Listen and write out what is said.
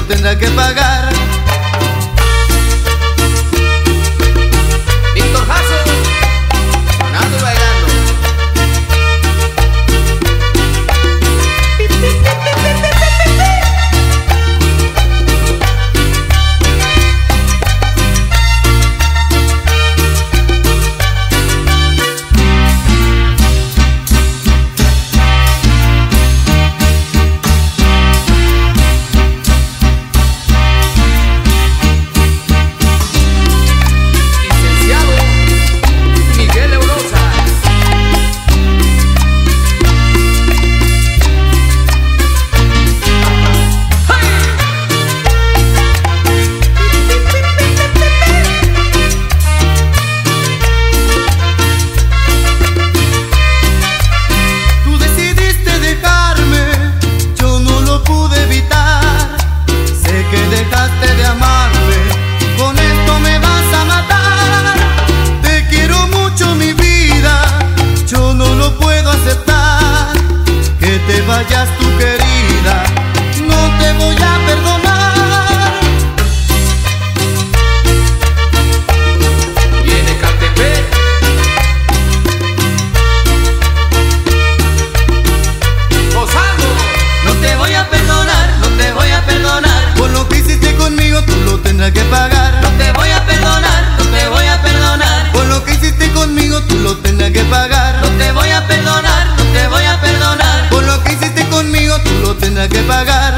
tendrás que pagar. Víctor Jasso, sonando y bailando. Dejaste de amarme, con esto me vas a matar. Te quiero mucho, mi vida, yo no lo puedo aceptar. Que te vayas tú, querida, no te voy a perdonar. Viene Catepec. Gozando. No te voy a perdonar, no te voy a perdonar. Por lo que hiciste conmigo tú lo tendrás que pagar. No te voy a perdonar, no te voy a perdonar. Por lo que hiciste conmigo tú lo tendrás que pagar. No te voy a perdonar, no te voy a perdonar. Por lo que hiciste conmigo tú lo tendrás que pagar.